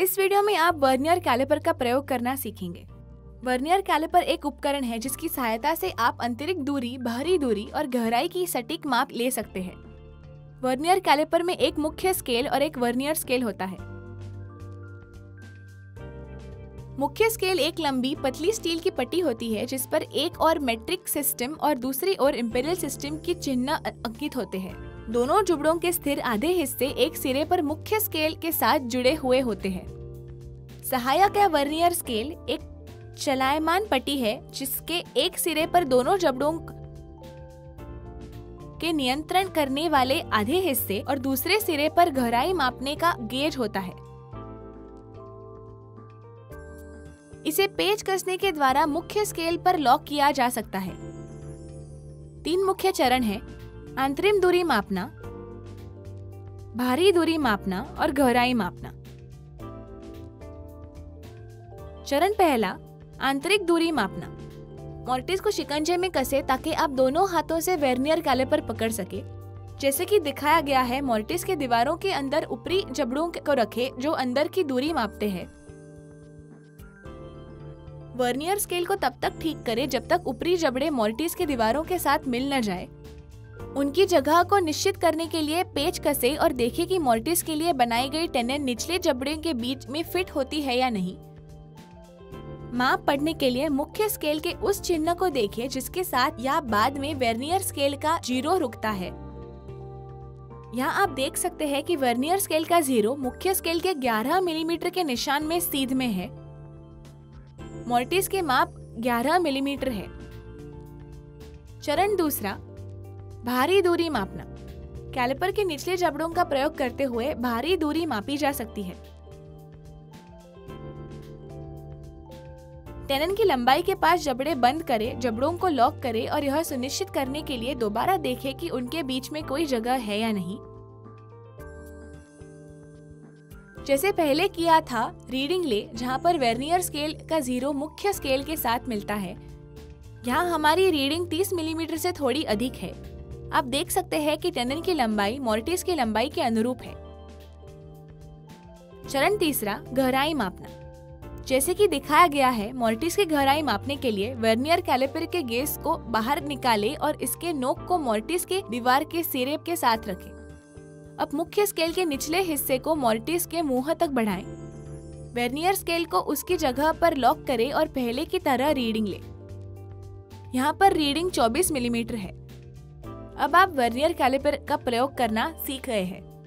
इस वीडियो में आप वर्नियर कैलिपर का प्रयोग करना सीखेंगे। वर्नियर कैलिपर एक उपकरण है जिसकी सहायता से आप आंतरिक दूरी, बाहरी दूरी और गहराई की सटीक माप ले सकते हैं। वर्नियर कैलिपर में एक मुख्य स्केल और एक वर्नियर स्केल होता है। मुख्य स्केल एक लंबी पतली स्टील की पट्टी होती है जिस पर एक और मेट्रिक सिस्टम और दूसरी ओर इंपीरियल सिस्टम की चिन्ह अंकित होते हैं। दोनों जुबड़ों के स्थिर आधे हिस्से एक सिरे पर मुख्य स्केल के साथ जुड़े हुए होते हैं। सहायक या वर्नियर स्केल एक चलायमान पट्टी है जिसके एक सिरे पर दोनों जबड़ों के नियंत्रण करने वाले आधे हिस्से और दूसरे सिरे पर गहराई मापने का गेज होता है। इसे पेच कसने के द्वारा मुख्य स्केल पर लॉक किया जा सकता है। 3 मुख्य चरण हैं: आंतरिक दूरी मापना, बाहरी दूरी मापना और गहराई मापना। चरण पहला, आंतरिक दूरी मापना। मोर्टिस को शिकंजे में कसे ताकि आप दोनों हाथों से वर्नियर कैलिपर पकड़ सके। जैसे कि दिखाया गया है, मोर्टिस के दीवारों के अंदर ऊपरी जबड़ों को रखें जो अंदर की दूरी मापते हैं। वर्नियर स्केल को तब तक ठीक करें जब तक ऊपरी जबड़े मोर्टिस के दीवारों के साथ मिल न जाए। उनकी जगह को निश्चित करने के लिए पेच कसे और देखें कि मोर्टिस के लिए बनाई गई टेनन निचले जबड़े के बीच में फिट होती है या नहीं। माप पढ़ने के लिए मुख्य स्केल के उस चिन्ह को देखें जिसके साथ या बाद में वर्नियर स्केल का 0 रुकता है। यहाँ आप देख सकते हैं कि वर्नियर स्केल का 0 मुख्य स्केल के 11 मिलीमीटर के निशान में सीध में है। मोर्टिस के माप 11 मिलीमीटर है। चरण दूसरा, बाहरी दूरी मापना। कैलिपर के निचले जबड़ों का प्रयोग करते हुए बाहरी दूरी मापी जा सकती है। टेनन की लंबाई के पास जबड़े बंद करें, जबड़ों को लॉक करें और यह सुनिश्चित करने के लिए दोबारा देखें कि उनके बीच में कोई जगह है या नहीं। जैसे पहले किया था, रीडिंग ले जहां पर वर्नियर स्केल का 0 मुख्य स्केल के साथ मिलता है। यहाँ हमारी रीडिंग 30 मिलीमीटर से थोड़ी अधिक है। आप देख सकते हैं कि टेनन की लंबाई मोर्टिस की लंबाई के अनुरूप है। चरण तीसरा, गहराई मापना। जैसे कि दिखाया गया है, मोर्टिस की गहराई मापने के लिए वर्नियर कैलिपर के गेज को बाहर निकालें और इसके नोक को मोर्टिस के दीवार के सिरे के साथ रखें। अब मुख्य स्केल के निचले हिस्से को मोर्टिस के मुंह तक बढ़ाएं। वर्नियर स्केल को उसकी जगह पर लॉक करें और पहले की तरह रीडिंग लें। यहाँ पर रीडिंग 24 मिलीमीटर है। अब आप वर्नियर कैलिपर का प्रयोग करना सीख गए हैं।